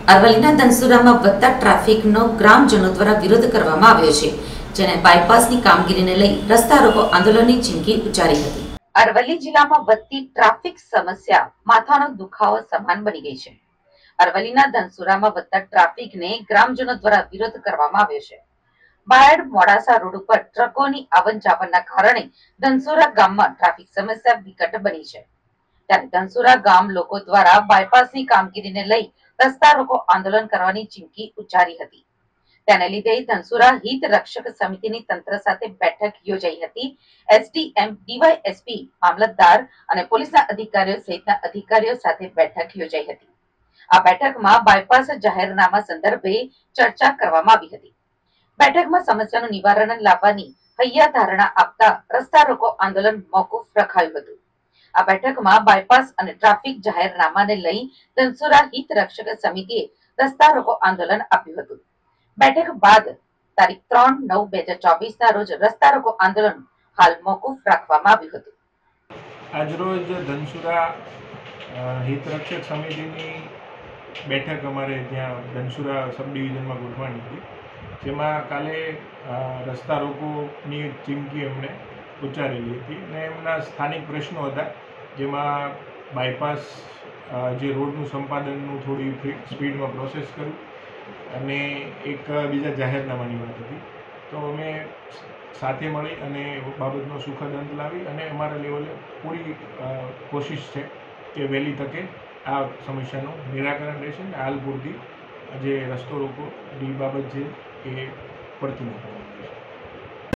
અરવલ્લીના ધનસુરામાં વધતા ટ્રાફિકનો ગ્રામજનો દ્વારા વિરોધ કરવામાં આવ્યો છે, જેને બાયપાસની કામગીરીને લઈ રસ્તા રોકો આંદોલનની ચીમકી ઉચ્ચારી હતી। અરવલ્લી જિલ્લામાં વધતી ટ્રાફિક સમસ્યા માથાનો દુખાવો સમાન બની ગઈ છે। અરવલ્લીના ધનસુરામાં વધતા ટ્રાફિકને ગ્રામજનો દ્વારા વિરોધ કરવામાં આવ્યો છે। બાયડ મોડાસા રોડ ઉપર ટ્રકોની આવન જાવનના કારણે ધનસુરા ગામમાં ટ્રાફિક સમસ્યા વિકટ બની છે। ત્યારે ધનસુરા ગામ લોકો દ્વારા બાયપાસની કામગીરીને લઈ રસ્તા રોકો આંદોલન કરવાની ચીમકી ઉચ્ચારી હતી। તેને લીધે ધનસુરા હિત રક્ષક સમિતિની તંત્ર સાથે બેઠક યોજાઈ હતી। એસડીએમ, ડીવાયએસપી, મામલતદાર અને પોલીસના અધિકારીઓ સહિતના અધિકારીઓ સાથે બેઠક યોજાઈ હતી। આ બેઠકમાં બાયપાસ જાહેરનામા સંદર્ભે ચર્ચા કરવામાં આવી હતી। બેઠકમાં સમસ્યાનું નિવારણ લાવવાની હૈયાધારણા આપતા રસ્તા રોકો આંદોલન મોકૂફ રખાયું હતું। આ બેઠકમાં બાયપાસ અને ટ્રાફિક જાહેરનામાને લઈ ધનસુરા હિત રક્ષક સમિતિએ રસ્તા રોકો આંદોલન આપ્યું હતું। બેઠક બાદ તારીખ 3/9/2024 ના રોજ રસ્તા રોકો આંદોલન હાલ મોકૂફ રાખવામાં આવ્યું હતું। આજરોજ ધનસુરા હિત રક્ષક સમિતિની બેઠક અમારે ત્યાં ધનસુરા સબ ડિવિઝનમાં ગોઠવાની હતી, જેમાં કાલે રસ્તા રોકોની ચીમકી એમણે ઉચ્ચારેલી હતી અને એમના સ્થાનિક પ્રશ્નો હતા, જેમાં બાયપાસ જે રોડનું સંપાદનનું થોડી સ્પીડમાં પ્રોસેસ કરવું અને એક બીજા જાહેરનામાની વાત હતી। તો અમે સાથે મળી અને બાબતનો સુખદ અંત લાવી અને અમારા લેવલે પૂરી કોશિશ છે કે વહેલી તકે આ સમસ્યાનું નિરાકરણ રહેશે અને હાલ પૂરતી જે રસ્તો રોકોની બાબત છે એ પડતી નથી।